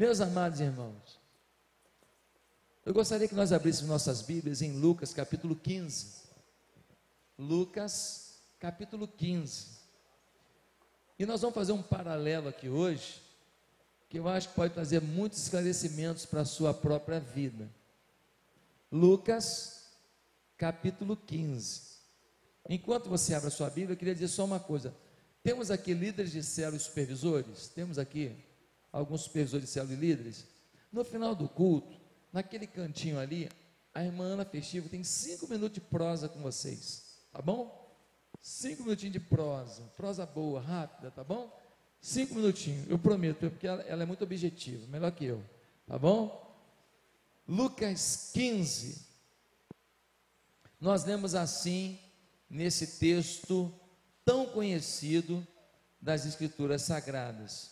Meus amados irmãos, eu gostaria que nós abríssemos nossas Bíblias em Lucas capítulo 15. Lucas capítulo 15. E nós vamos fazer um paralelo aqui hoje, que eu acho que pode trazer muitos esclarecimentos para a sua própria vida. Lucas capítulo 15. Enquanto você abre a sua Bíblia, eu queria dizer só uma coisa. Temos aqui líderes de célula e supervisores? Temos aqui alguns supervisores de célula e líderes? No final do culto, naquele cantinho ali, a irmã Ana Festivo tem 5 minutos de prosa com vocês, tá bom? 5 minutinhos de prosa boa, rápida, tá bom? 5 minutinhos, eu prometo, porque ela é muito objetiva, melhor que eu, tá bom? Lucas 15, nós lemos assim, nesse texto tão conhecido das Escrituras Sagradas.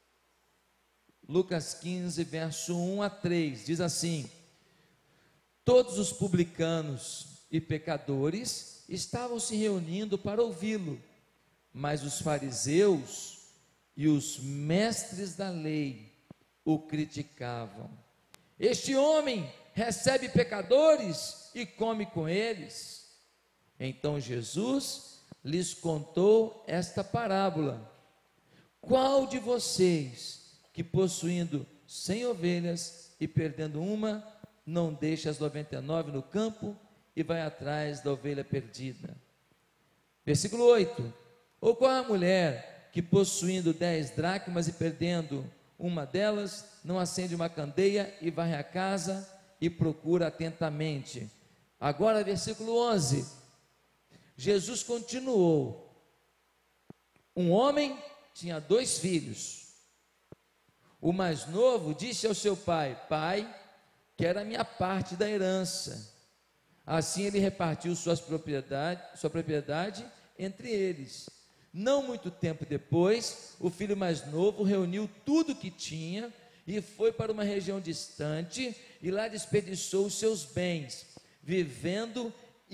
Lucas 15, verso 1 a 3, diz assim: todos os publicanos e pecadores estavam se reunindo para ouvi-lo, mas os fariseus e os mestres da lei o criticavam. Este homem recebe pecadores e come com eles. Então Jesus lhes contou esta parábola: qual de vocês, que possuindo 100 ovelhas e perdendo uma, não deixa as 99 no campo e vai atrás da ovelha perdida? Versículo 8: ou qual a mulher que possuindo 10 dracmas e perdendo uma delas, não acende uma candeia e varre a casa e procura atentamente? Agora versículo 11, Jesus continuou: um homem tinha 2 filhos. O mais novo disse ao seu pai: pai, quero a minha parte da herança. Assim ele repartiu sua propriedade entre eles. Não muito tempo depois, o filho mais novo reuniu tudo o que tinha e foi para uma região distante e lá desperdiçou os seus bens, vivendo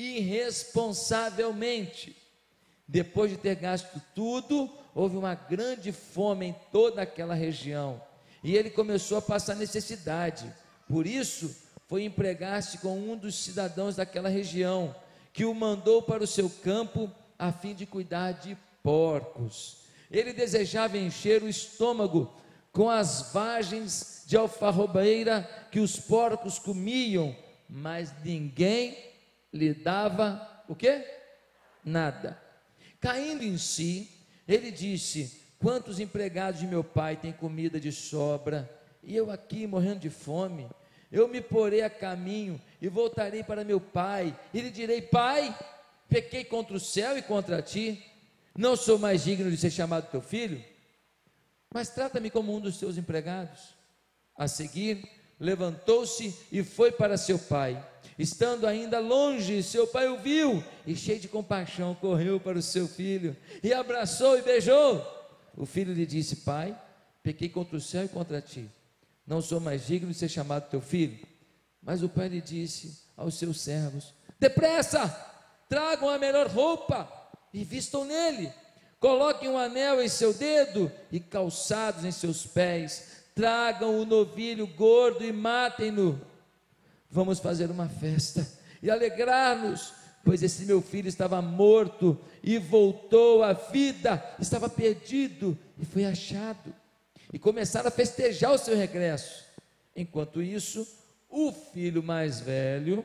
irresponsavelmente. Depois de ter gasto tudo, houve uma grande fome em toda aquela região e ele começou a passar necessidade. Por isso, foi empregar-se com um dos cidadãos daquela região, que o mandou para o seu campo a fim de cuidar de porcos. Ele desejava encher o estômago com as vagens de alfarrobeira que os porcos comiam, mas ninguém lhe dava o quê? Nada. Caindo em si, ele disse: quantos empregados de meu pai têm comida de sobra, e eu aqui morrendo de fome? Eu me porei a caminho e voltarei para meu pai, e lhe direi: pai, pequei contra o céu e contra ti, não sou mais digno de ser chamado teu filho, mas trata-me como um dos teus empregados. A seguir, levantou-se e foi para seu pai. Estando ainda longe, seu pai o viu e, cheio de compaixão, correu para o seu filho e abraçou e beijou. O filho lhe disse: pai, pequei contra o céu e contra ti, não sou mais digno de ser chamado teu filho. Mas o pai lhe disse aos seus servos: depressa, tragam a melhor roupa e vistam nele, coloquem um anel em seu dedo e calçados em seus pés, tragam o novilho gordo e matem-no. Vamos fazer uma festa e alegrar-nos, pois esse meu filho estava morto e voltou à vida, estava perdido e foi achado. E começaram a festejar o seu regresso. Enquanto isso, o filho mais velho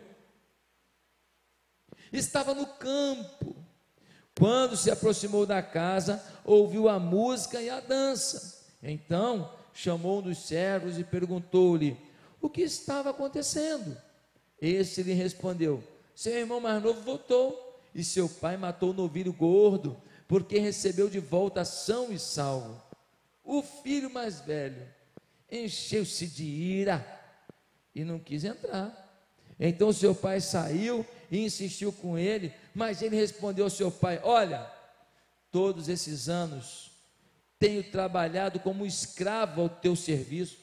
estava no campo. Quando se aproximou da casa, ouviu a música e a dança. Então chamou um dos servos e perguntou-lhe o que estava acontecendo. Esse lhe respondeu: seu irmão mais novo voltou, e seu pai matou o novilho gordo, porque recebeu de volta são e salvo. O filho mais velho encheu-se de ira e não quis entrar. Então seu pai saiu e insistiu com ele, mas ele respondeu ao seu pai: olha, todos esses anos tenho trabalhado como escravo ao teu serviço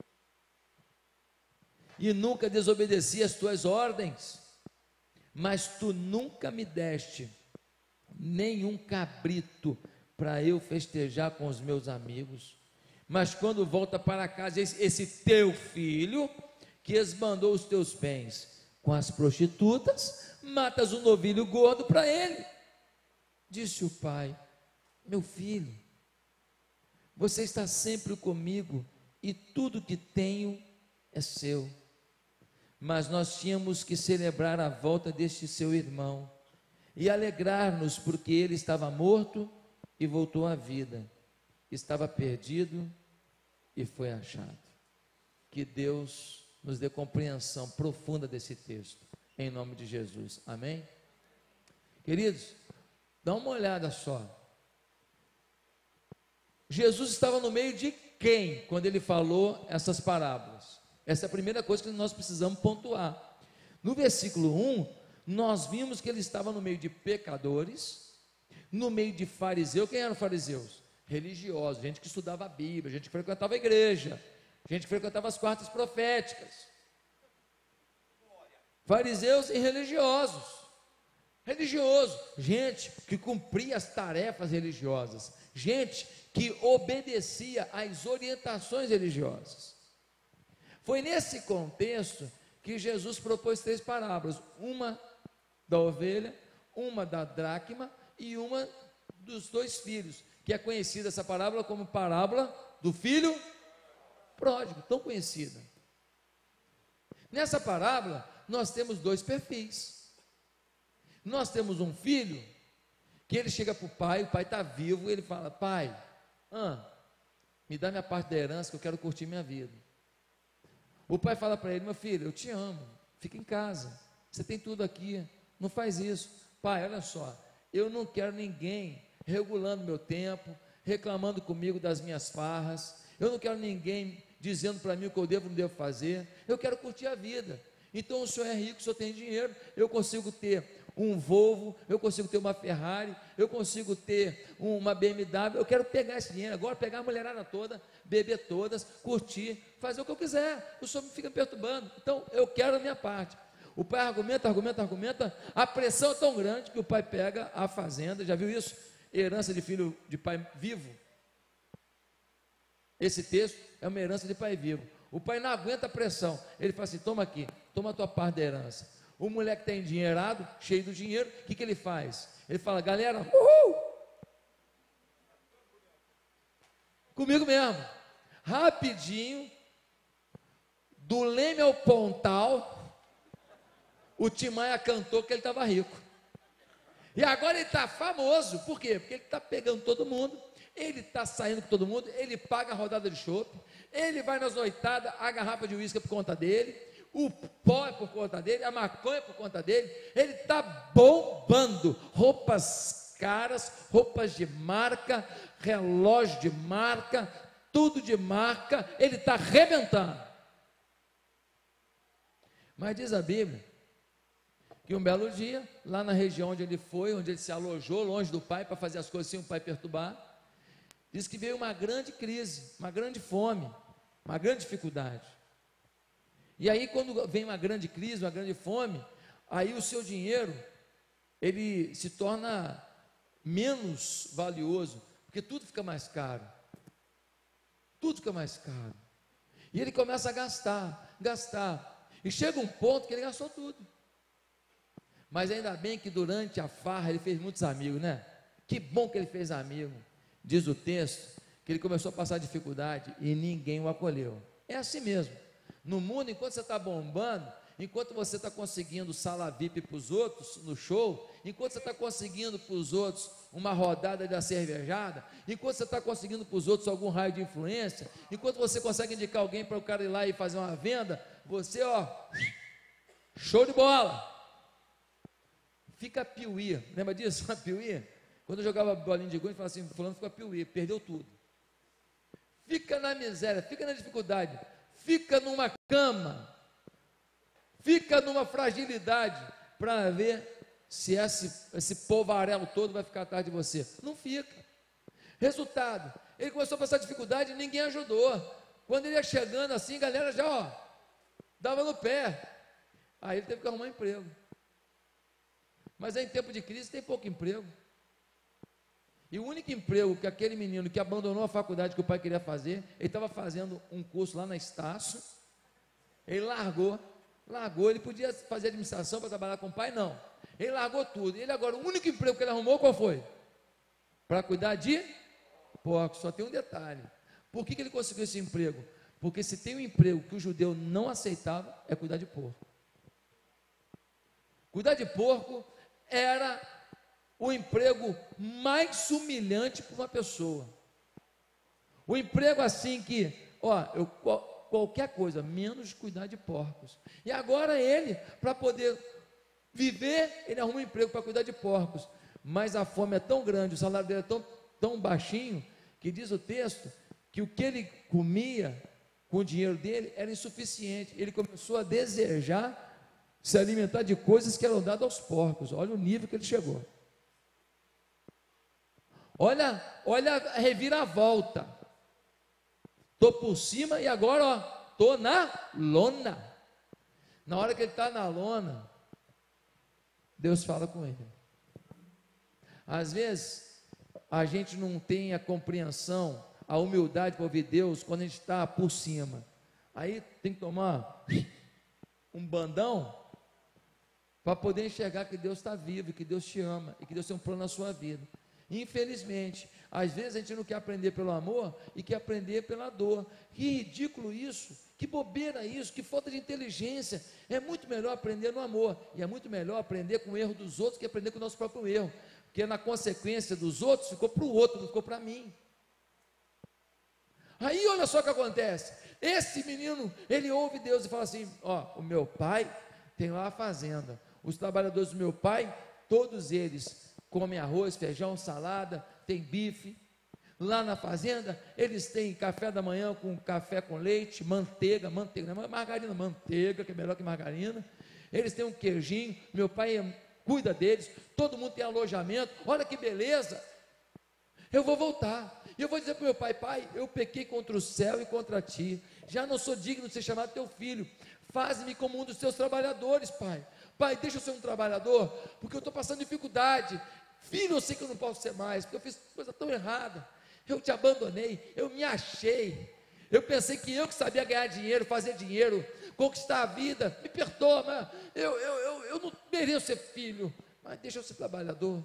e nunca desobedeci às tuas ordens, mas tu nunca me deste nenhum cabrito para eu festejar com os meus amigos. Mas quando volta para casa, esse teu filho, que esbandou os teus bens com as prostitutas, matas um novilho gordo para ele. Disse o pai: meu filho, você está sempre comigo e tudo que tenho é seu. Mas nós tínhamos que celebrar a volta deste seu irmão e alegrar-nos, porque ele estava morto e voltou à vida, estava perdido e foi achado. Que Deus nos dê compreensão profunda desse texto, em nome de Jesus, amém? Queridos, dá uma olhada só. Jesus estava no meio de quem, quando ele falou essas parábolas? Essa é a primeira coisa que nós precisamos pontuar. No versículo 1, nós vimos que ele estava no meio de pecadores, no meio de fariseus. Quem eram fariseus? Religiosos, gente que estudava a Bíblia, gente que frequentava a igreja, gente que frequentava as quartas proféticas. Fariseus e religiosos. Gente que cumpria as tarefas religiosas, gente que obedecia às orientações religiosas. Foi nesse contexto que Jesus propôs 3 parábolas: uma da ovelha, uma da dracma e uma dos 2 filhos, que é conhecida essa parábola como parábola do filho pródigo, tão conhecida. Nessa parábola nós temos 2 perfis. Nós temos um filho que ele chega para o pai está vivo, e ele fala: pai, me dá minha parte da herança que eu quero curtir minha vida. O pai fala para ele: meu filho, eu te amo, fica em casa, você tem tudo aqui, não faz isso. Pai, olha só, eu não quero ninguém regulando meu tempo, reclamando comigo das minhas farras, eu não quero ninguém dizendo para mim o que eu devo ou não devo fazer, eu quero curtir a vida. Então o senhor é rico, o senhor tem dinheiro, eu consigo ter um Volvo, eu consigo ter uma Ferrari, eu consigo ter uma BMW, eu quero pegar esse dinheiro agora, pegar a mulherada toda, beber todas, curtir, fazer o que eu quiser, o senhor me fica me perturbando, então eu quero a minha parte. O pai argumenta, a pressão é tão grande que o pai pega a fazenda. Já viu isso? Herança de filho de pai vivo. Esse texto é uma herança de pai vivo. O pai não aguenta a pressão, ele fala assim: toma aqui, toma a tua parte da herança. O moleque está endinheirado, cheio do dinheiro, o que ele faz? Ele fala: galera, uhul! Comigo mesmo, rapidinho, do Leme ao Pontal, o Tim Maia cantou que ele estava rico. E agora ele está famoso, por quê? Porque ele está pegando todo mundo, ele está saindo com todo mundo, ele paga a rodada de chopp, ele vai nas noitadas, a garrafa de uísque é por conta dele, o pó é por conta dele, a maconha é por conta dele, ele está bombando, roupas caras, roupas de marca, relógio de marca, tudo de marca, ele está arrebentando. Mas diz a Bíblia que um belo dia, lá na região onde ele foi, onde ele se alojou, longe do pai, para fazer as coisas sem o pai perturbar, diz que veio uma grande crise, uma grande fome, uma grande dificuldade. E aí, quando vem uma grande crise, uma grande fome, aí o seu dinheiro, ele se torna menos valioso, porque tudo fica mais caro. Tudo fica mais caro. E ele começa a gastar. E chega um ponto que ele gastou tudo. Mas ainda bem que durante a farra ele fez muitos amigos, né? Que bom que ele fez amigo. Diz o texto que ele começou a passar dificuldade e ninguém o acolheu. É assim mesmo. No mundo, enquanto você está bombando, enquanto você está conseguindo sala VIP para os outros no show, enquanto você está conseguindo para os outros uma rodada da cervejada, enquanto você está conseguindo para os outros algum raio de influência, enquanto você consegue indicar alguém para o cara ir lá e fazer uma venda, você, show de bola, fica piuí. Lembra disso? Piuí? Quando eu jogava bolinha de gude, falava assim: fulano ficou piuí, perdeu tudo. Fica na miséria, fica na dificuldade, fica numa cama, fica numa fragilidade, para ver se esse polvarelo todo vai ficar atrás de você. Não fica. Resultado, ele começou a passar dificuldade e ninguém ajudou. Quando ele ia chegando assim, a galera já dava no pé. Aí ele teve que arrumar emprego. Mas aí, em tempo de crise tem pouco emprego. E o único emprego que aquele menino que abandonou a faculdade que o pai queria fazer, ele estava fazendo um curso lá na Estácio, ele largou, ele podia fazer administração para trabalhar com o pai, não. Ele largou tudo. Ele agora, o único emprego que ele arrumou, qual foi? Para cuidar de porcos. Só tem um detalhe. Por que ele conseguiu esse emprego? Porque se tem um emprego que o judeu não aceitava, é cuidar de porco. Cuidar de porco era o emprego mais humilhante para uma pessoa. O emprego assim que, qualquer coisa, menos cuidar de porcos. E agora ele, para poder viver, ele arruma um emprego para cuidar de porcos. Mas a fome é tão grande, o salário dele é tão baixinho, que diz o texto, que o que ele comia com o dinheiro dele era insuficiente. Ele começou a desejar se alimentar de coisas que eram dadas aos porcos. Olha o nível que ele chegou. Olha a reviravolta. Estou por cima e agora, estou na lona. Na hora que ele está na lona, Deus fala com ele. Às vezes, a gente não tem a compreensão, a humildade para ouvir Deus quando a gente está por cima. Aí tem que tomar um bandão para poder enxergar que Deus está vivo, que Deus te ama e que Deus tem um plano na sua vida. Infelizmente, às vezes a gente não quer aprender pelo amor e quer aprender pela dor. Que ridículo isso, que bobeira isso, que falta de inteligência. É muito melhor aprender no amor, e é muito melhor aprender com o erro dos outros que aprender com o nosso próprio erro, porque na consequência dos outros ficou para o outro, não ficou para mim. Aí olha só o que acontece, esse menino, ele ouve Deus e fala assim, o meu pai tem lá a fazenda, os trabalhadores do meu pai, todos eles comem arroz, feijão, salada, tem bife. Lá na fazenda, eles têm café da manhã com café com leite, manteiga, não é margarina, manteiga, que é melhor que margarina. Eles têm um queijinho, meu pai cuida deles, todo mundo tem alojamento, olha que beleza. Eu vou voltar, e eu vou dizer para o meu pai, pai, eu pequei contra o céu e contra ti, já não sou digno de ser chamado teu filho, faz-me como um dos teus trabalhadores, pai. Pai, deixa eu ser um trabalhador, porque eu estou passando dificuldade. Filho, eu sei que eu não posso ser mais, porque eu fiz coisa tão errada. Eu te abandonei, eu me achei. Eu pensei que eu que sabia ganhar dinheiro, fazer dinheiro, conquistar a vida. Me perdoa, mas eu não mereço ser filho. Mas deixa eu ser trabalhador.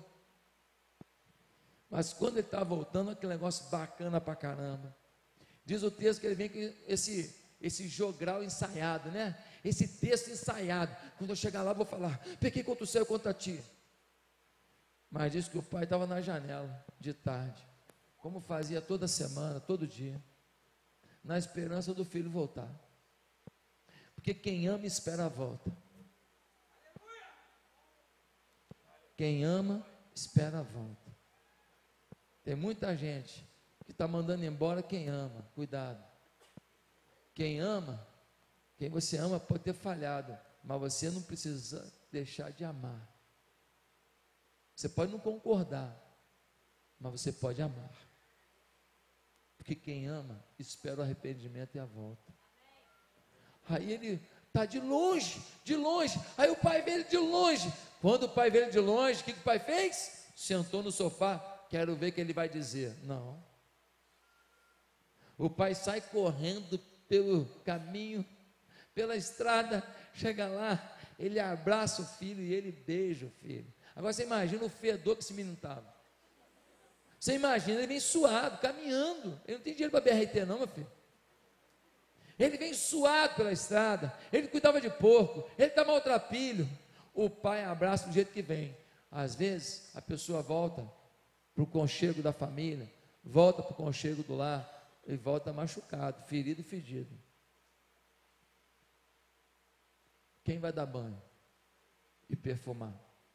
Mas quando ele está voltando, aquele negócio bacana pra caramba. Diz o texto que ele vem com esse jogral ensaiado, né? Esse texto ensaiado. Quando eu chegar lá, eu vou falar, pequei contra o céu e contra ti. Mas diz que o pai estava na janela, de tarde, como fazia toda semana, todo dia, na esperança do filho voltar. Porque quem ama, espera a volta. Quem ama, espera a volta. Tem muita gente que está mandando embora quem ama, cuidado. Quem ama, quem você ama pode ter falhado, mas você não precisa deixar de amar. Você pode não concordar, mas você pode amar. Porque quem ama, espera o arrependimento e a volta. Aí ele está de longe. Aí o pai vê ele de longe. Quando o pai vê ele de longe, o que o pai fez? Sentou no sofá, quero ver o que ele vai dizer. Não. O pai sai correndo pelo caminho, pela estrada, chega lá, ele abraça o filho e ele beija o filho. Agora você imagina o fedor que esse menino estava. Você imagina, ele vem suado, caminhando. Ele não tem dinheiro para BRT não, meu filho. Ele vem suado pela estrada. Ele cuidava de porco. Ele está maltrapilho. O pai abraça do jeito que vem. Às vezes, a pessoa volta para o conchego da família, volta para o conchego do lar, e volta machucado, ferido e fedido. Quem vai dar banho e perfumar?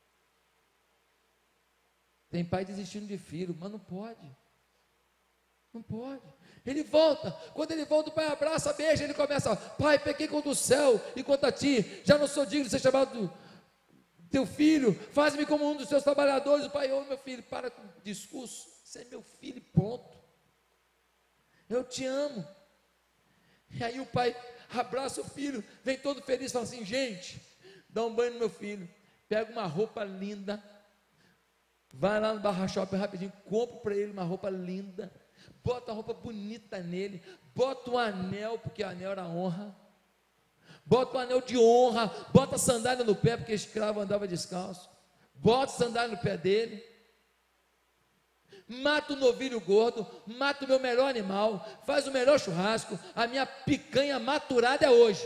Tem pai desistindo de filho, mas não pode. Não pode. Ele volta. Quando ele volta, o pai abraça, beija. Ele começa: pai, pequei contra o céu e contra ti. Já não sou digno de ser chamado teu filho. Faz-me como um dos teus trabalhadores. O pai: ô meu filho, para com o discurso. Você é meu filho, ponto. Eu te amo. E aí o pai abraça o filho, vem todo feliz, fala assim: gente, dá um banho no meu filho. Pega uma roupa linda, vai lá no Barra Shopping rapidinho, compra para ele uma roupa linda, bota a roupa bonita nele, bota um anel, porque o anel era honra, bota um anel de honra, bota sandália no pé, porque escravo andava descalço, bota sandália no pé dele, mata o novilho gordo, mata o meu melhor animal, faz o melhor churrasco, a minha picanha maturada é hoje,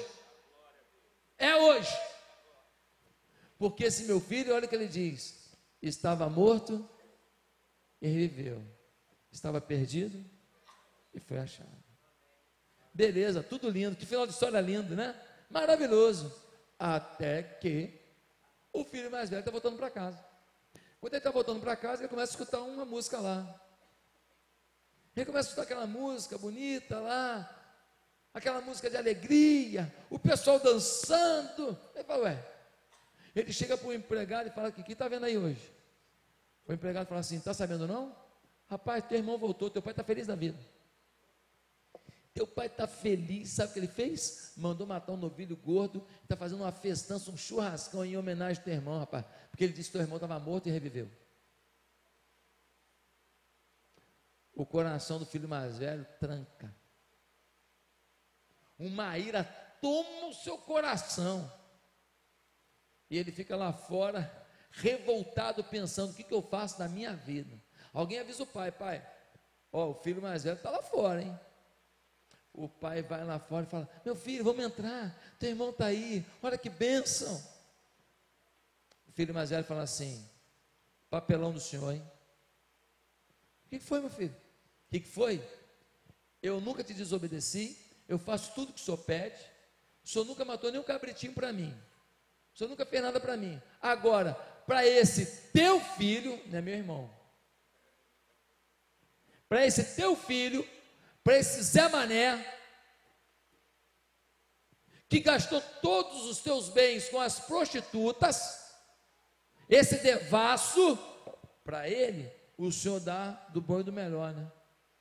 porque esse meu filho, olha o que ele diz, estava morto e reviveu, estava perdido e foi achado. Beleza, tudo lindo, que final de história lindo, né? Maravilhoso, até que o filho mais velho está voltando para casa. Quando ele está voltando para casa, ele começa a escutar uma música lá. Ele começa a escutar aquela música bonita lá, aquela música de alegria, o pessoal dançando. Ele fala, ué. Ele chega para o empregado e fala, o que está vendo aí hoje? O empregado fala assim, está sabendo não? Rapaz, teu irmão voltou, teu pai está feliz da vida. Teu pai está feliz, sabe o que ele fez? Mandou matar um novilho gordo, está fazendo uma festança, um churrascão em homenagem ao teu irmão, rapaz, porque ele disse que teu irmão estava morto e reviveu. O coração do filho mais velho tranca, uma ira toma o seu coração, e ele fica lá fora, revoltado, pensando, o que eu faço na minha vida? Alguém avisa o pai, ó, o filho mais velho está lá fora, hein? O pai vai lá fora e fala, meu filho, vamos entrar, teu irmão está aí, olha que bênção. O filho mais velho fala assim, papelão do senhor, hein? O que foi, meu filho? O que foi? Eu nunca te desobedeci, eu faço tudo que o senhor pede, o senhor nunca matou nem um cabritinho para mim, o senhor nunca fez nada para mim, agora, para esse teu filho, não é meu irmão, para esse teu filho, para esse Zé Mané, que gastou todos os teus bens com as prostitutas, esse devasso, para ele, o senhor dá do bom e do melhor, né?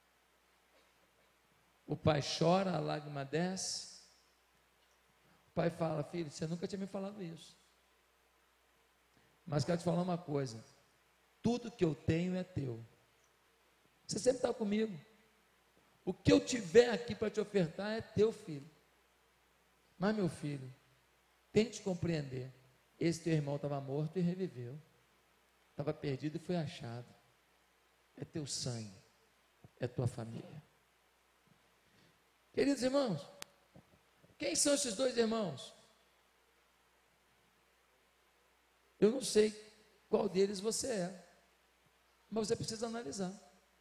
O pai chora, a lágrima desce, o pai fala, filho, você nunca tinha me falado isso, mas quero te falar uma coisa, tudo que eu tenho é teu, você sempre está comigo, o que eu tiver aqui para te ofertar é teu, filho. Mas, meu filho, tente compreender. Esse teu irmão estava morto e reviveu. Estava perdido e foi achado. É teu sangue. É tua família. Queridos irmãos, quem são esses dois irmãos? Eu não sei qual deles você é. Mas você precisa analisar.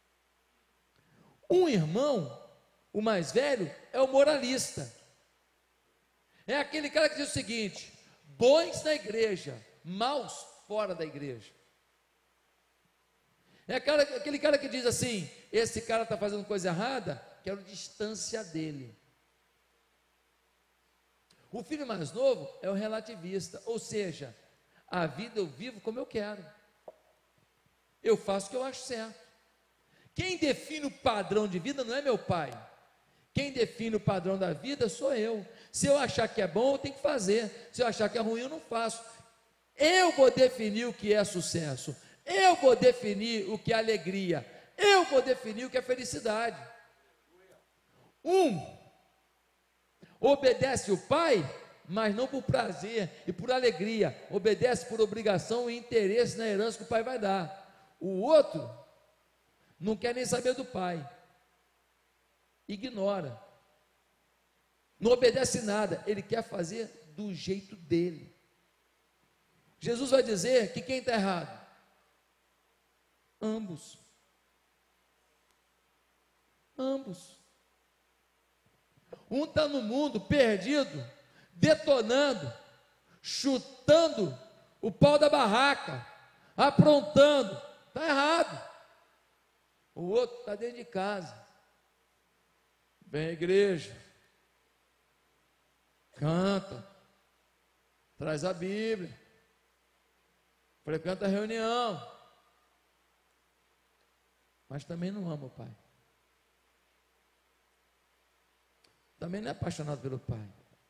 Um irmão, o mais velho, é o moralista. É aquele cara que diz o seguinte: bons na igreja, maus fora da igreja. É aquele cara que diz assim: esse cara está fazendo coisa errada, quero distância dele. O filho mais novo é o relativista, ou seja, a vida eu vivo como eu quero, eu faço o que eu acho certo. Quem define o padrão de vida não é meu pai, quem define o padrão da vida sou eu. Se eu achar que é bom, eu tenho que fazer, se eu achar que é ruim, eu não faço. Eu vou definir o que é sucesso, eu vou definir o que é alegria, eu vou definir o que é felicidade. Um obedece o pai, mas não por prazer e por alegria, obedece por obrigação e interesse na herança que o pai vai dar. O outro não quer nem saber do pai, ignora, não obedece nada, ele quer fazer do jeito dele. Jesus vai dizer que quem está errado? Ambos. Um está no mundo perdido, detonando, chutando o pau da barraca, aprontando, está errado. O outro está dentro de casa, vem à igreja, canta, traz a Bíblia, frequenta a reunião, mas também não ama o pai, também não é apaixonado pelo pai.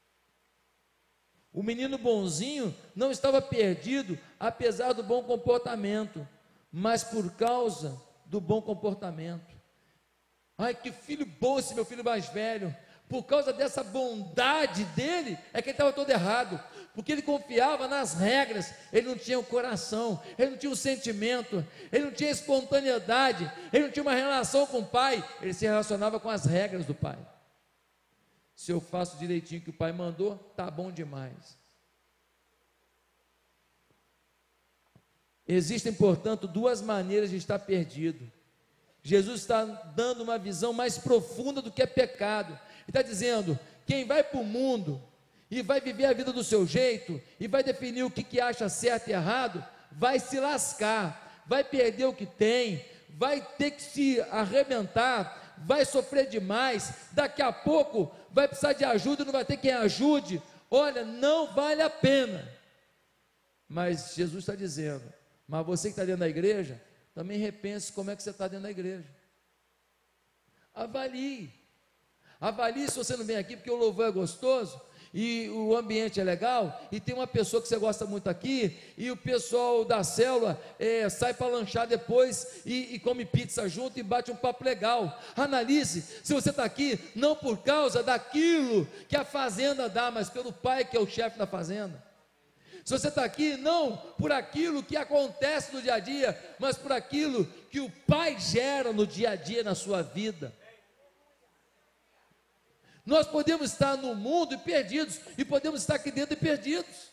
O menino bonzinho não estava perdido, apesar do bom comportamento, mas por causa do bom comportamento. Ai, que filho bom esse meu filho mais velho. Por causa dessa bondade dele, é que ele estava todo errado, porque ele confiava nas regras, ele não tinha o coração, ele não tinha o sentimento, ele não tinha a espontaneidade, ele não tinha uma relação com o pai, ele se relacionava com as regras do pai. Se eu faço direitinho o que o pai mandou, tá bom demais. Existem, portanto, duas maneiras de estar perdido. Jesus está dando uma visão mais profunda do que é pecado. Ele está dizendo: quem vai para o mundo e vai viver a vida do seu jeito, e vai definir o que acha certo e errado, vai se lascar, vai perder o que tem, vai ter que se arrebentar, vai sofrer demais, daqui a pouco vai precisar de ajuda, não vai ter quem ajude. Olha, não vale a pena. Mas Jesus está dizendo: mas você que está dentro da igreja, também repense como é que você está dentro da igreja. Avalie se você não vem aqui porque o louvor é gostoso e o ambiente é legal, e tem uma pessoa que você gosta muito aqui, e o pessoal da célula sai para lanchar depois e come pizza junto e bate um papo legal. Analise se você está aqui não por causa daquilo que a fazenda dá, mas pelo pai que é o chefe da fazenda. Se você está aqui não por aquilo que acontece no dia a dia, mas por aquilo que o pai gera no dia a dia na sua vida. Nós podemos estar no mundo e perdidos, e podemos estar aqui dentro e perdidos.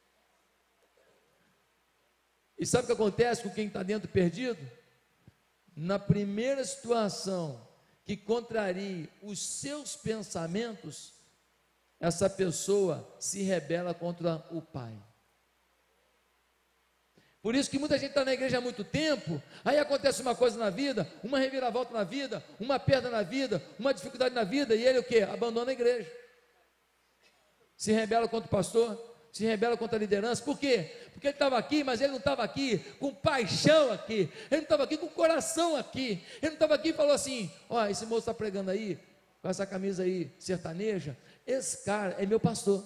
E sabe o que acontece com quem está dentro e perdido? Na primeira situação que contrarie os seus pensamentos, essa pessoa se rebela contra o pai. Por isso que muita gente está na igreja há muito tempo, aí acontece uma coisa na vida, uma reviravolta na vida, uma perda na vida, uma dificuldade na vida, e ele o quê? Abandona a igreja. Se rebela contra o pastor, se rebela contra a liderança. Por quê? Porque ele estava aqui, mas ele não estava aqui com paixão aqui, ele não estava aqui com coração aqui, ele não estava aqui e falou assim: ó, esse moço está pregando aí, com essa camisa aí sertaneja, esse cara é meu pastor.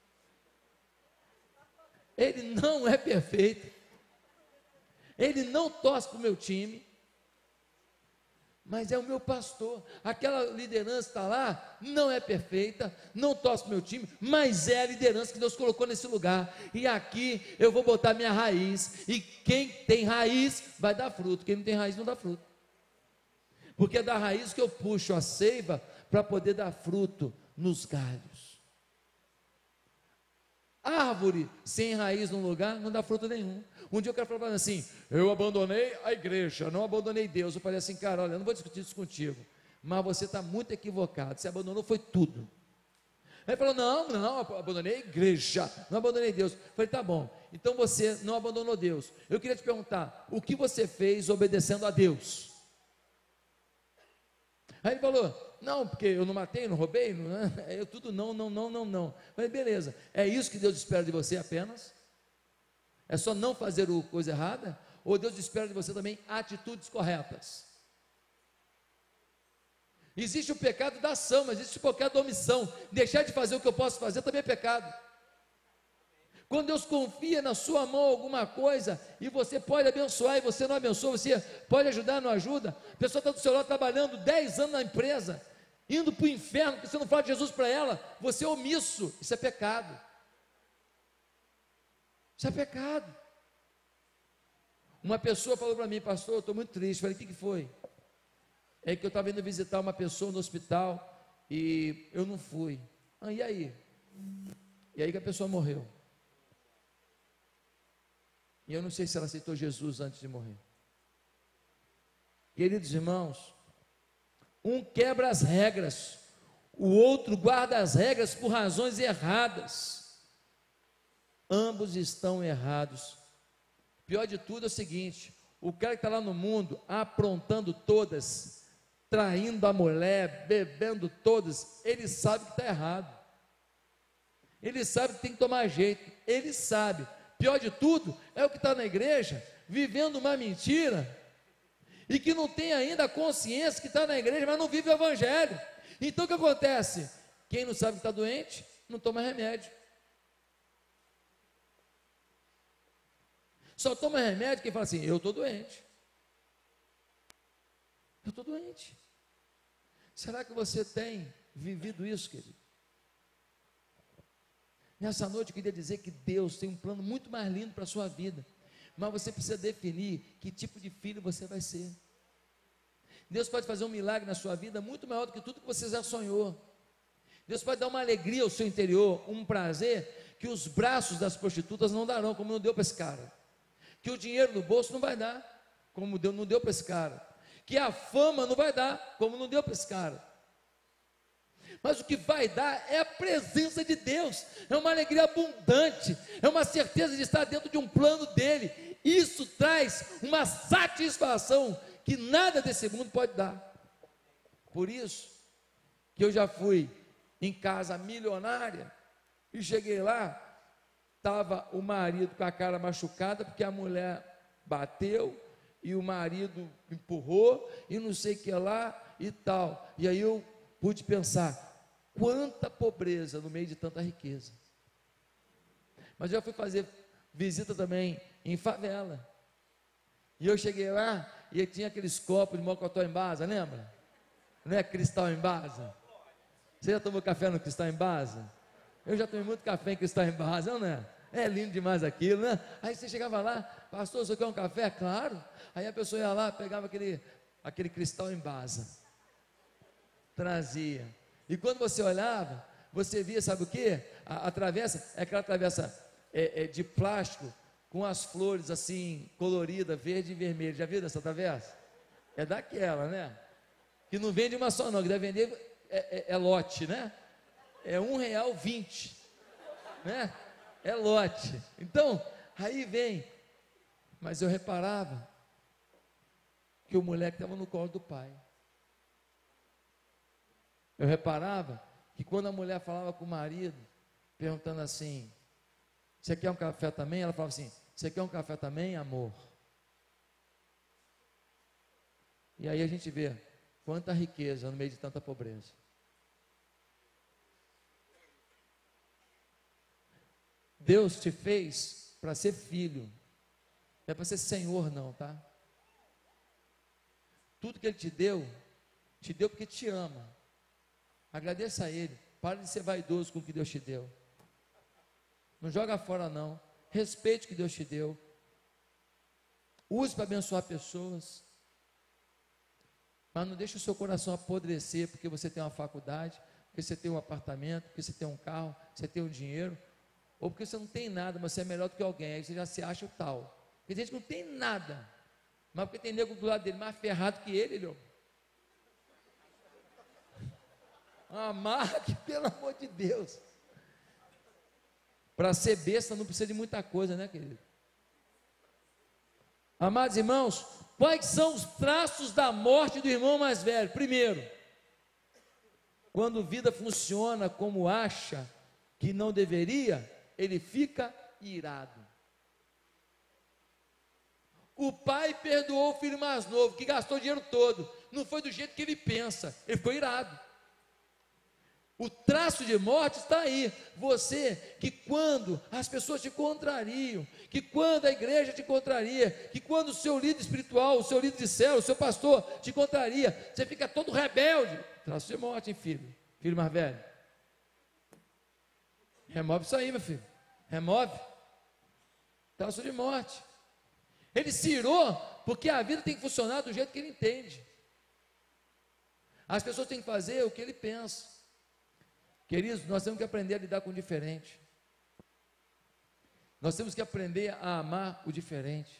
Ele não é perfeito, ele não torce para o meu time, mas é o meu pastor. Aquela liderança está lá, não é perfeita, não torce para o meu time, mas é a liderança que Deus colocou nesse lugar, e aqui eu vou botar minha raiz, e quem tem raiz vai dar fruto, quem não tem raiz não dá fruto, porque é da raiz que eu puxo a seiva para poder dar fruto nos galhos. Árvore sem raiz num lugar não dá fruto nenhum. Um dia eu quero falar assim: eu abandonei a igreja, não abandonei Deus. Eu falei assim: cara, olha, eu não vou discutir isso contigo, mas você está muito equivocado, você abandonou foi tudo. Aí ele falou: não, abandonei a igreja, não abandonei Deus. Eu falei: tá bom, então você não abandonou Deus. Eu queria te perguntar, o que você fez obedecendo a Deus? Aí ele falou: não, porque eu não matei, não roubei, eu tudo não. Eu falei: beleza, é isso que Deus espera de você apenas? É só não fazer a coisa errada? Ou Deus espera de você também atitudes corretas? Existe o pecado da ação, mas existe o pecado da omissão. Deixar de fazer o que eu posso fazer também é pecado. Quando Deus confia na sua mão alguma coisa, e você pode abençoar e você não abençoa, você pode ajudar, não ajuda, a pessoa está do seu lado trabalhando 10 anos na empresa, indo para o inferno, porque você não fala de Jesus para ela, você é omisso, isso é pecado. Isso é pecado. Uma pessoa falou para mim: pastor, eu estou muito triste. Eu falei: o que foi? É que eu estava indo visitar uma pessoa no hospital e eu não fui. E aí? E aí que a pessoa morreu. E eu não sei se ela aceitou Jesus antes de morrer. Queridos irmãos, um quebra as regras, o outro guarda as regras por razões erradas. Ambos estão errados. Pior de tudo é o seguinte: o cara que está lá no mundo aprontando todas, traindo a mulher, bebendo todas, ele sabe que está errado, ele sabe que tem que tomar jeito, ele sabe. Pior de tudo é o que está na igreja, vivendo uma mentira, e que não tem ainda a consciência que está na igreja, mas não vive o evangelho. Então o que acontece? Quem não sabe que está doente, não toma remédio. Só toma remédio quem fala assim: eu estou doente. Eu estou doente. Será que você tem vivido isso, querido? Nessa noite eu queria dizer que Deus tem um plano muito mais lindo para a sua vida, mas você precisa definir que tipo de filho você vai ser. Deus pode fazer um milagre na sua vida muito maior do que tudo que você já sonhou. Deus pode dar uma alegria ao seu interior, um prazer que os braços das prostitutas não darão, como não deu para esse cara. Que o dinheiro no bolso não vai dar, como não deu para esse cara. Que a fama não vai dar, como não deu para esse cara. Mas o que vai dar é a presença de Deus, é uma alegria abundante, é uma certeza de estar dentro de um plano dele. Isso traz uma satisfação que nada desse mundo pode dar. Por isso que eu já fui em casa milionária e cheguei lá, estava o marido com a cara machucada porque a mulher bateu e o marido empurrou e não sei o que lá e tal. E aí eu pude pensar, quanta pobreza no meio de tanta riqueza. Mas já fui fazer visita também em favela. E eu cheguei lá e tinha aqueles copos de mocotó em Baza, lembra? Não é cristal em Baza? Você já tomou café no cristal em Baza? Eu já tomei muito café em cristal em Baza, não é? É lindo demais aquilo, né? Aí você chegava lá, pastor, você quer um café? Claro. Aí a pessoa ia lá, pegava aquele cristal em Baza, trazia. E quando você olhava, você via, sabe o que? A travessa, é aquela travessa de plástico, com as flores assim, coloridas, verde e vermelho. Já viu essa travessa? É daquela, né? Que não vende uma só não, que deve vender, é lote, né? É R$1,20, né? É lote. Então, aí vem. Mas eu reparava que o moleque estava no colo do pai. Eu reparava que quando a mulher falava com o marido, perguntando assim, você quer um café também? Ela falava assim, você quer um café também, amor? E aí a gente vê quanta riqueza no meio de tanta pobreza. Deus te fez para ser filho, não é para ser senhor não, tá? Tudo que Ele te deu porque te ama. Agradeça a Ele, pare de ser vaidoso com o que Deus te deu. Não joga fora não, respeite o que Deus te deu. Use para abençoar pessoas. Mas não deixe o seu coração apodrecer porque você tem uma faculdade, porque você tem um apartamento, porque você tem um carro, você tem um dinheiro, ou porque você não tem nada, mas você é melhor do que alguém, aí você já se acha o tal. Tem gente que não tem nada, mas porque tem nego do lado dele mais ferrado que ele, uma marca que, pelo amor de Deus, para ser besta não precisa de muita coisa, né, querido? Amados irmãos, quais são os traços da morte do irmão mais velho? Primeiro, quando a vida funciona como acha que não deveria, ele fica irado. O pai perdoou o filho mais novo, que gastou o dinheiro todo, não foi do jeito que ele pensa, ele ficou irado. O traço de morte está aí. Você que quando as pessoas te contrariam, que quando a igreja te contraria, que quando o seu líder espiritual, o seu líder de céu, o seu pastor te contraria, você fica todo rebelde. Traço de morte, hein, filho? Filho mais velho. Remove isso aí, meu filho. Remove. Traço de morte. Ele se irou porque a vida tem que funcionar do jeito que ele entende. As pessoas têm que fazer o que ele pensa. Queridos, nós temos que aprender a lidar com o diferente. Nós temos que aprender a amar o diferente.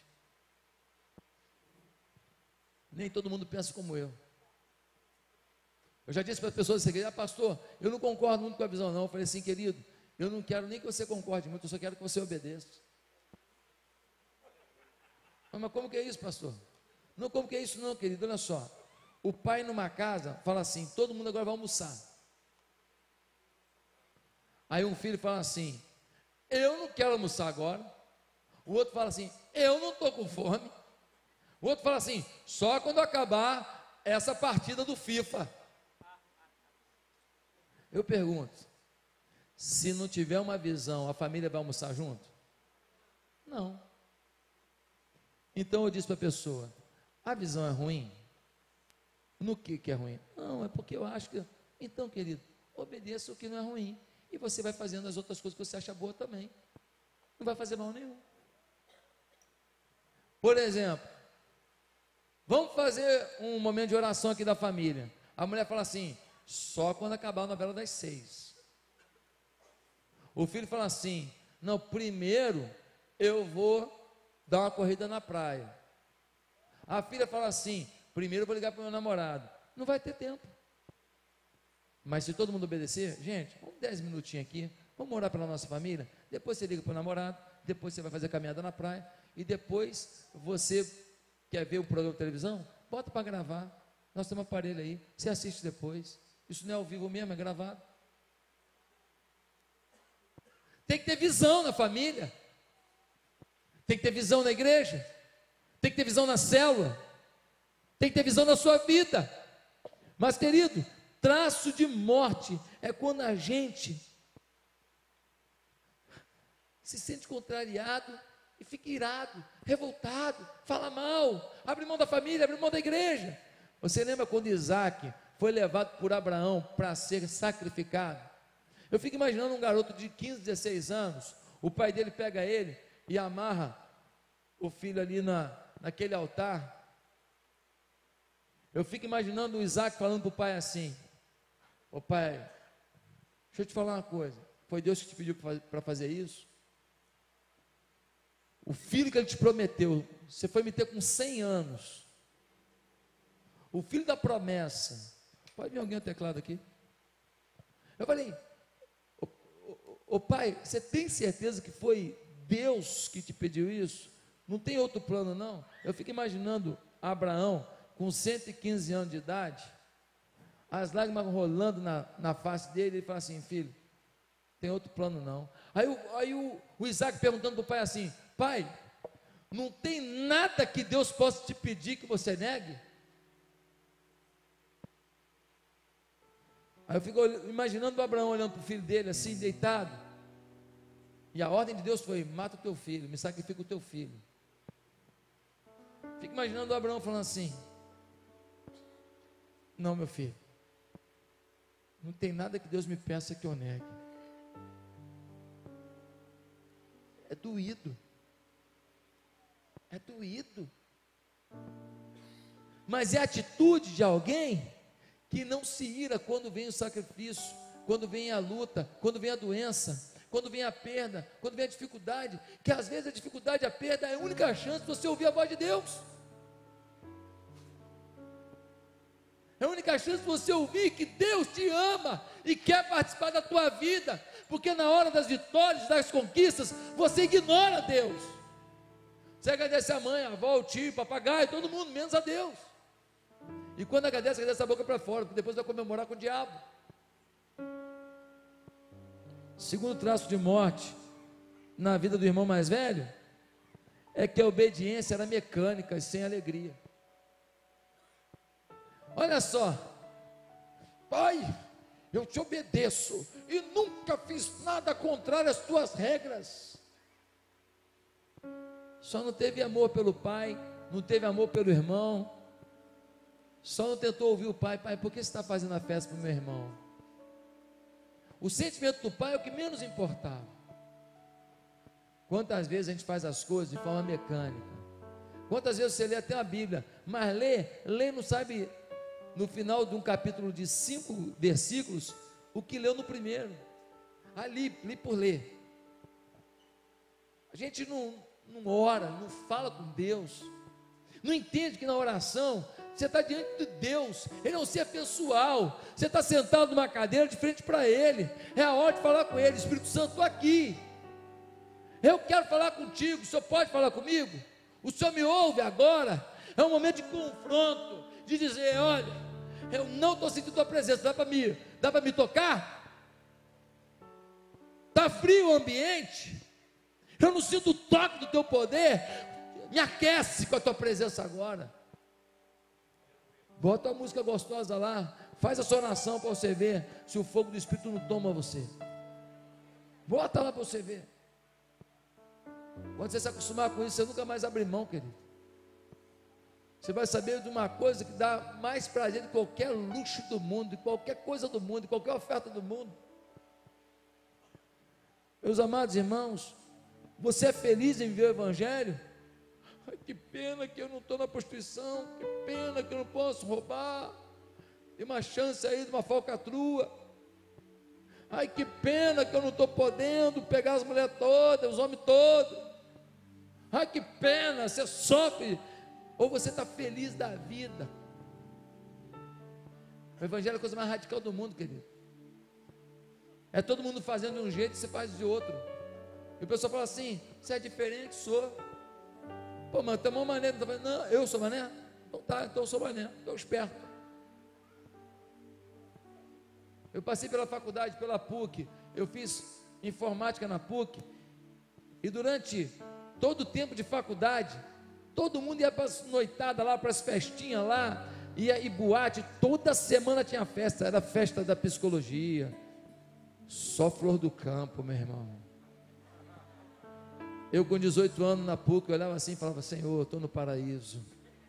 Nem todo mundo pensa como eu. Eu já disse para as pessoas da igreja, pastor, eu não concordo muito com a visão não. Eu falei assim, querido, eu não quero nem que você concorde muito, eu só quero que você obedeça. Mas como que é isso, pastor? Não, como que é isso não, querido? Olha só, o pai numa casa fala assim, todo mundo agora vai almoçar. Aí um filho fala assim, eu não quero almoçar agora. O outro fala assim, eu não estou com fome. O outro fala assim, só quando acabar essa partida do FIFA. Eu pergunto, se não tiver uma visão, a família vai almoçar junto? Não. Então eu disse para a pessoa, a visão é ruim? No que é ruim? Não, é porque eu acho que... Então, querido, obedeça o que não é ruim. E você vai fazendo as outras coisas que você acha boa também. Não vai fazer mal nenhum. Por exemplo, vamos fazer um momento de oração aqui da família. A mulher fala assim, só quando acabar a novela das 6. O filho fala assim, não, primeiro eu vou dar uma corrida na praia. A filha fala assim, primeiro eu vou ligar para o meu namorado. Não vai ter tempo. Mas se todo mundo obedecer, gente, vamos 10 minutinhos aqui, vamos orar pela nossa família, depois você liga para o namorado, depois você vai fazer a caminhada na praia, e depois você quer ver o programa de televisão? Bota para gravar, nós temos um aparelho aí, você assiste depois, isso não é ao vivo mesmo, é gravado. Tem que ter visão na família, tem que ter visão na igreja, tem que ter visão na célula, tem que ter visão na sua vida. Mas querido, traço de morte é quando a gente se sente contrariado e fica irado, revoltado, fala mal, abre mão da família, abre mão da igreja. Você lembra quando Isaac foi levado por Abraão para ser sacrificado? Eu fico imaginando um garoto de 15, 16 anos, o pai dele pega ele e amarra o filho ali naquele altar. Eu fico imaginando o Isaac falando para o pai assim, ô pai, deixa eu te falar uma coisa, foi Deus que te pediu para fazer isso? O filho que ele te prometeu, você foi me ter com 100 anos, o filho da promessa, pode vir alguém ao teclado aqui? Eu falei, ô pai, você tem certeza que foi Deus que te pediu isso? Não tem outro plano não? Eu fico imaginando Abraão com 115 anos de idade, as lágrimas rolando na face dele, ele fala assim, filho, tem outro plano não. Aí o Isaac perguntando para o pai assim, pai, não tem nada que Deus possa te pedir que você negue? Aí eu fico imaginando o Abraão olhando para o filho dele assim, deitado, e a ordem de Deus foi, mata o teu filho, me sacrifica o teu filho. Fico imaginando o Abraão falando assim, não meu filho, não tem nada que Deus me peça que eu negue. É doído, mas é a atitude de alguém que não se ira quando vem o sacrifício, quando vem a luta, quando vem a doença, quando vem a perda, quando vem a dificuldade, que às vezes a dificuldade, a perda é a única chance de você ouvir a voz de Deus. É a única chance de você ouvir que Deus te ama e quer participar da tua vida, porque na hora das vitórias, das conquistas, você ignora Deus. Você agradece a mãe, a avó, o tio, o papagaio, todo mundo, menos a Deus. E quando agradece a boca para fora, porque depois vai comemorar com o diabo. Segundo traço de morte na vida do irmão mais velho é que a obediência era mecânica e sem alegria. Olha só, pai, eu te obedeço e nunca fiz nada contrário às tuas regras. Só não teve amor pelo pai, não teve amor pelo irmão, só não tentou ouvir o pai, pai, por que você está fazendo a festa para o meu irmão? O sentimento do pai é o que menos importava. Quantas vezes a gente faz as coisas de forma mecânica? Quantas vezes você lê até a Bíblia, mas lê não sabe, no final de um capítulo de 5 versículos, o que leu no primeiro. Ali por ler. A gente não ora, não fala com Deus, não entende que na oração você está diante de Deus, Ele é um ser pessoal, você está sentado numa cadeira de frente para Ele, é a hora de falar com Ele. Espírito Santo, estou aqui, eu quero falar contigo, o Senhor pode falar comigo? O Senhor me ouve agora? É um momento de confronto, de dizer, olha, eu não estou sentindo tua presença, dá para me tocar? Está frio o ambiente, eu não sinto o toque do teu poder, me aquece com a tua presença agora. Bota uma música gostosa lá, faz a sua oração para você ver se o fogo do Espírito não toma você. Bota lá para você ver. Quando você se acostumar com isso, você nunca mais abre mão, querido. Você vai saber de uma coisa que dá mais prazer de qualquer luxo do mundo, de qualquer coisa do mundo, de qualquer oferta do mundo. Meus amados irmãos, você é feliz em viver o Evangelho? Ai, que pena que eu não estou na prostituição, que pena que eu não posso roubar, tem uma chance aí de uma falcatrua. Ai, que pena que eu não estou podendo pegar as mulheres todas, os homens todos. Ai, que pena, você sofre. Ou você está feliz da vida? O Evangelho é a coisa mais radical do mundo, querido. É todo mundo fazendo de um jeito e você faz de outro. E o pessoal fala assim: você é diferente, sou. Pô, mas tem uma maneira. Não, eu sou mané? Então tá, então eu sou mané, estou esperto. Eu passei pela faculdade, pela PUC, eu fiz informática na PUC, e durante todo o tempo de faculdade, todo mundo ia para as noitadas lá, para as festinhas lá, e boate, toda semana tinha festa, era festa da psicologia, só flor do campo, meu irmão. Eu com 18 anos na PUC, eu olhava assim e falava: Senhor, estou no paraíso.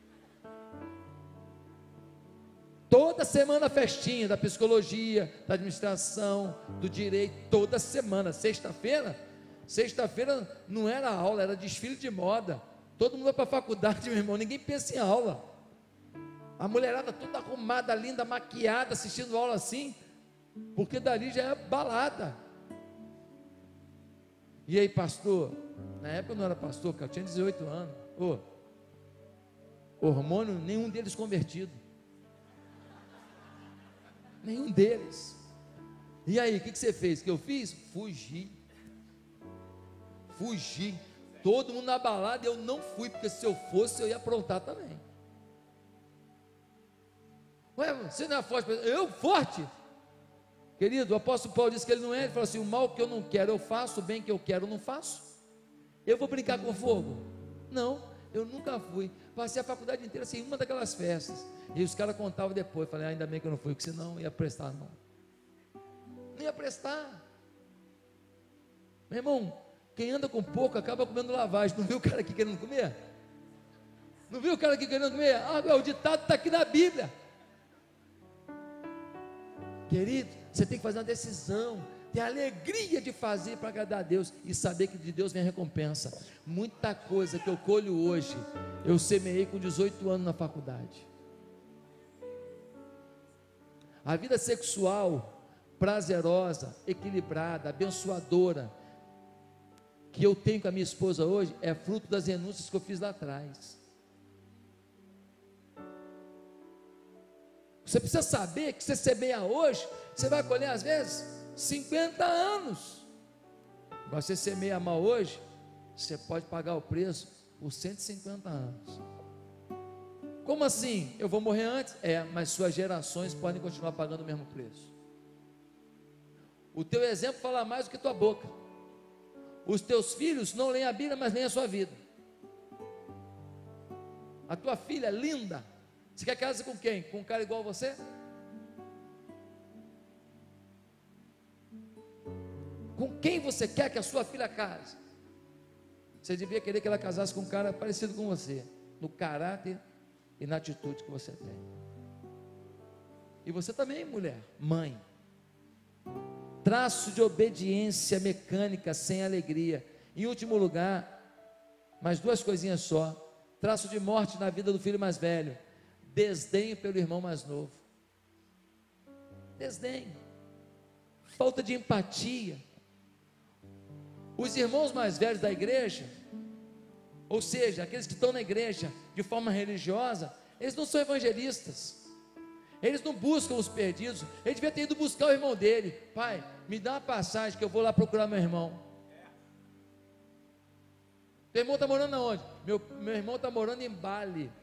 Toda semana festinha da psicologia, da administração, do direito, toda semana, sexta-feira não era aula, era desfile de moda. Todo mundo vai para a faculdade, meu irmão, ninguém pensa em aula. A mulherada toda arrumada, linda, maquiada, assistindo aula assim, porque dali já é balada. E aí, pastor? Na época eu não era pastor, cara, eu tinha 18 anos. Hormônio, nenhum deles convertido. Nenhum deles. E aí, o que você fez? O que eu fiz? Fugi. Todo mundo na balada, eu não fui, porque se eu fosse, eu ia aprontar também. Ué, você não é forte? Eu forte? Querido, o apóstolo Paulo disse que ele não é. Ele falou assim: o mal que eu não quero eu faço, o bem que eu quero eu não faço. Eu vou brincar com fogo? Não, eu nunca fui. Passei a faculdade inteira sem uma daquelas festas. E os caras contavam depois. Falei: ainda bem que eu não fui, porque senão ia prestar, não ia prestar. Meu irmão, quem anda com pouco acaba comendo lavagem. Não viu o cara aqui querendo comer? Não viu o cara aqui querendo comer? O ditado está aqui na Bíblia. Querido, você tem que fazer uma decisão, ter a alegria de fazer para agradar a Deus e saber que de Deus vem a recompensa. Muita coisa que eu colho hoje, eu semeei com 18 anos na faculdade. A vida sexual prazerosa, equilibrada, abençoadora que eu tenho com a minha esposa hoje é fruto das renúncias que eu fiz lá atrás. Você precisa saber que você semeia hoje, você vai colher às vezes 50 anos. Agora você semeia mal hoje, você pode pagar o preço por 150 anos. Como assim? Eu vou morrer antes? Mas suas gerações podem continuar pagando o mesmo preço. O teu exemplo fala mais do que tua boca. Os teus filhos não leem a Bíblia, mas leem a sua vida. A tua filha linda, você quer casar com quem? Com um cara igual a você? Com quem você quer que a sua filha case? Você devia querer que ela casasse com um cara parecido com você, no caráter e na atitude que você tem. E você também, mulher, mãe. Traço de obediência mecânica sem alegria. Em último lugar, mais duas coisinhas só. Traço de morte na vida do filho mais velho. Desdenho pelo irmão mais novo. Desdenho. Falta de empatia. Os irmãos mais velhos da igreja, ou seja, aqueles que estão na igreja de forma religiosa, eles não são evangelistas. Eles não buscam os perdidos. Ele devia ter ido buscar o irmão dele. Pai, me dá uma passagem que eu vou lá procurar meu irmão. Teu irmão está morando aonde? Meu irmão está morando em Bali.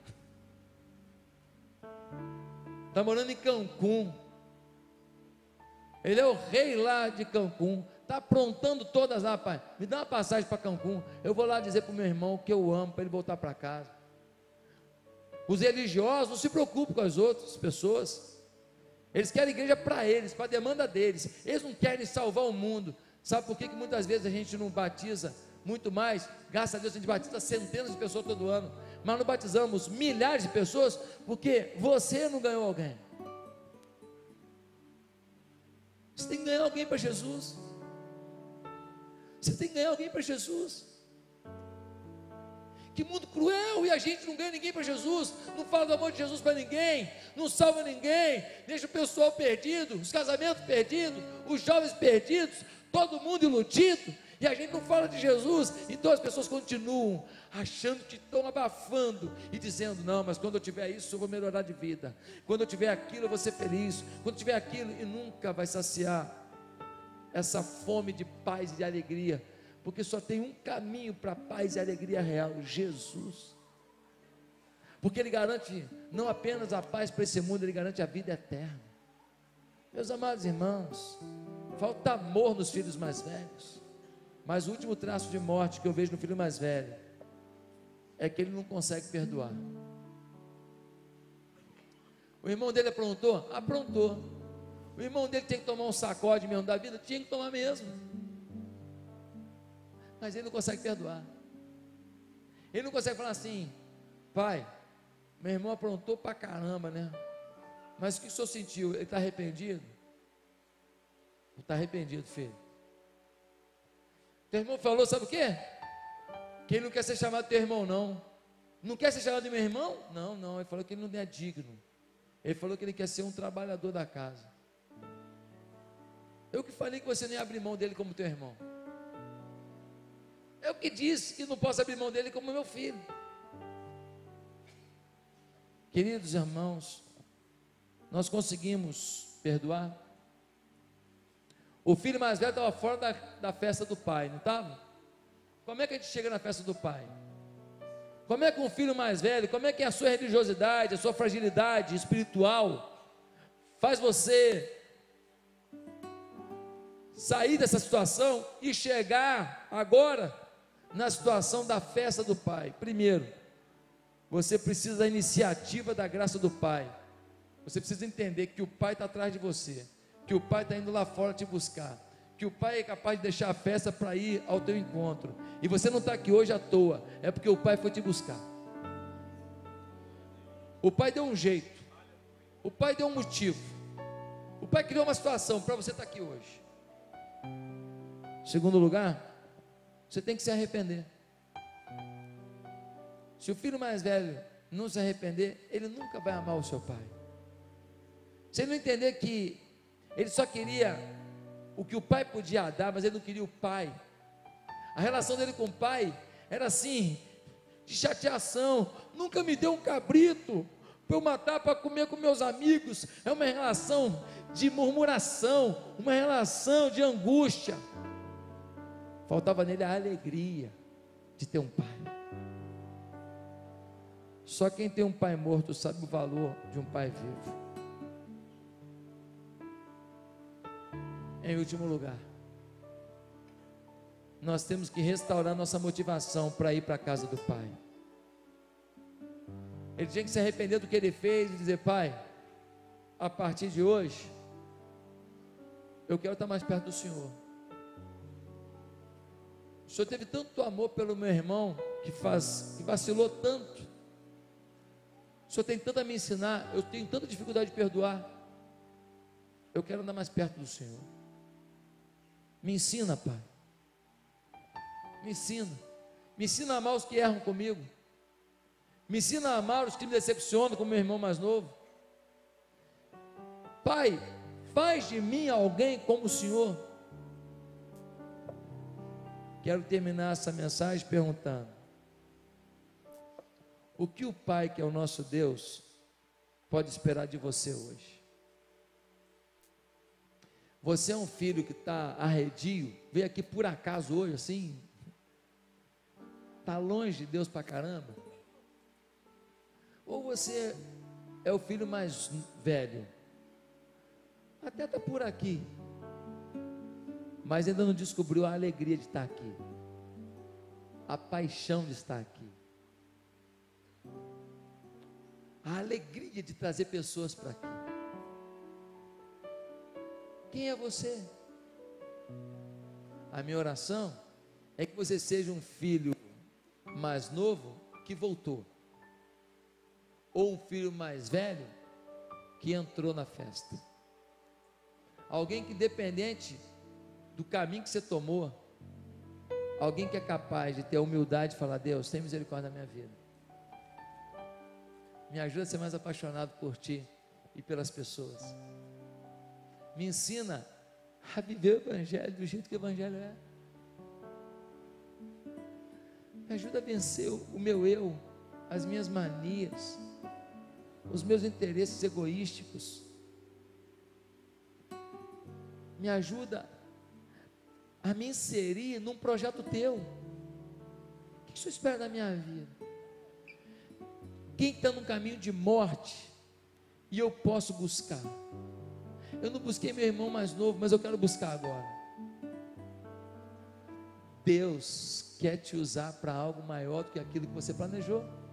Está morando em Cancún. Ele é o rei lá de Cancún. Está aprontando todas lá, pai. Me dá uma passagem para Cancún. Eu vou lá dizer para o meu irmão que eu amo, para ele voltar para casa. Os religiosos não se preocupam com as outras pessoas. Eles querem igreja para eles, para a demanda deles. Eles não querem salvar o mundo. Sabe por que muitas vezes a gente não batiza muito mais? Graças a Deus a gente batiza centenas de pessoas todo ano. mas não batizamos milhares de pessoas porque você não ganhou alguém. Você tem que ganhar alguém para Jesus. Você tem que ganhar alguém para Jesus. Que mundo cruel, e a gente não ganha ninguém para Jesus, não fala do amor de Jesus para ninguém, não salva ninguém, deixa o pessoal perdido, os casamentos perdidos, os jovens perdidos, todo mundo iludido, e a gente não fala de Jesus. Então as pessoas continuam achando que estão abafando e dizendo: não, mas quando eu tiver isso eu vou melhorar de vida, quando eu tiver aquilo eu vou ser feliz, quando eu tiver aquilo, e nunca vai saciar essa fome de paz e de alegria, porque só tem um caminho para a paz e alegria real: Jesus. Porque Ele garante não apenas a paz para esse mundo, Ele garante a vida eterna. Meus amados irmãos, falta amor nos filhos mais velhos, mas o último traço de morte que eu vejo no filho mais velho é que ele não consegue perdoar. O irmão dele aprontou? Aprontou. O irmão dele tinha que tomar um sacode mesmo da vida? Tinha que tomar mesmo. Mas ele não consegue perdoar. Ele não consegue falar assim: pai, meu irmão aprontou pra caramba, né? Mas o que o senhor sentiu? Ele está arrependido? Não está arrependido, filho. Teu irmão falou, sabe o quê? Que ele não quer ser chamado de teu irmão, não. Não quer ser chamado de meu irmão? Não, não. Ele falou que ele não é digno. Ele falou que ele quer ser um trabalhador da casa. Eu que falei que você nem abre mão dele como teu irmão. Eu que disse que não posso abrir mão dele como meu filho. Queridos irmãos, nós conseguimos perdoar? O filho mais velho estava fora da festa do pai, não estava? Como é que a gente chega na festa do pai? Como é que um filho mais velho, como é que a sua religiosidade, a sua fragilidade espiritual faz você sair dessa situação e chegar agora na situação da festa do pai? Primeiro, você precisa da iniciativa da graça do pai. Você precisa entender que o pai está atrás de você, que o pai está indo lá fora te buscar, que o pai é capaz de deixar a festa para ir ao teu encontro, e você não está aqui hoje à toa, é porque o pai foi te buscar. O pai deu um jeito, o pai deu um motivo, o pai criou uma situação para você estar aqui hoje. Segundo lugar, você tem que se arrepender. Se o filho mais velho não se arrepender, ele nunca vai amar o seu pai. Se ele não entender que ele só queria o que o pai podia dar, mas ele não queria o pai. A relação dele com o pai era assim, de chateação. Nunca me deu um cabrito para eu matar, para comer com meus amigos. É uma relação de murmuração, uma relação de angústia. Faltava nele a alegria de ter um pai. Só quem tem um pai morto sabe o valor de um pai vivo. Em último lugar, nós temos que restaurar nossa motivação para ir para a casa do pai. Ele tinha que se arrepender do que ele fez e dizer: pai, a partir de hoje eu quero estar mais perto do Senhor. O Senhor teve tanto amor pelo meu irmão que vacilou tanto. O Senhor tem tanto a me ensinar, eu tenho tanta dificuldade de perdoar. Eu quero andar mais perto do Senhor. Me ensina, pai. Me ensina. Me ensina a amar os que erram comigo. Me ensina a amar os que me decepcionam, como meu irmão mais novo. Pai, faz de mim alguém como o Senhor. Quero terminar essa mensagem perguntando: o que o Pai, que é o nosso Deus, pode esperar de você hoje? Você é um filho que está arredio, veio aqui por acaso hoje assim, está longe de Deus pra caramba? Ou você é o filho mais velho, até está por aqui, mas ainda não descobriu a alegria de estar aqui, a paixão de estar aqui, a alegria de trazer pessoas para aqui? Quem é você? A minha oração é que você seja um filho mais novo que voltou. ou um filho mais velho que entrou na festa. Alguém que, independente do caminho que você tomou, alguém que é capaz de ter a humildade de falar: Deus, tem misericórdia da minha vida, me ajuda a ser mais apaixonado por Ti e pelas pessoas, me ensina a viver o Evangelho do jeito que o Evangelho é, me ajuda a vencer o meu eu, as minhas manias, os meus interesses egoísticos, me ajuda a me inserir num projeto Teu. O que o Senhor espera da minha vida? Quem está num caminho de morte e eu posso buscar? Eu não busquei meu irmão mais novo, mas eu quero buscar agora. Deus quer te usar para algo maior do que aquilo que você planejou.